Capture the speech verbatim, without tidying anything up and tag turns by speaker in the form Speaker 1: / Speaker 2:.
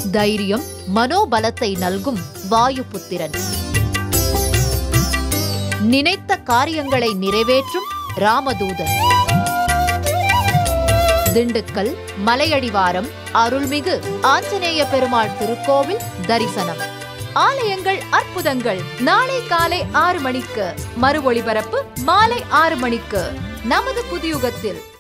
Speaker 1: தைரியம், மனோபலத்தை நல்கும் வாயுபுத்திரன். நினைத்த காரியங்களை நிறைவேற்றும் ராமதூதன். திண்டுக்கல் மலையடிவாரம் அருள்மிகு ஆஞ்சநேய பெருமாள் திருக்கோவில் தரிசனம். ஆலயங்கள் அற்புதங்கள் நாளை காலை ஆறு மணிக்கு, மறு ஒளிபரப்பு மாலை ஆறு மணிக்கு நமது புதியுகத்தில்.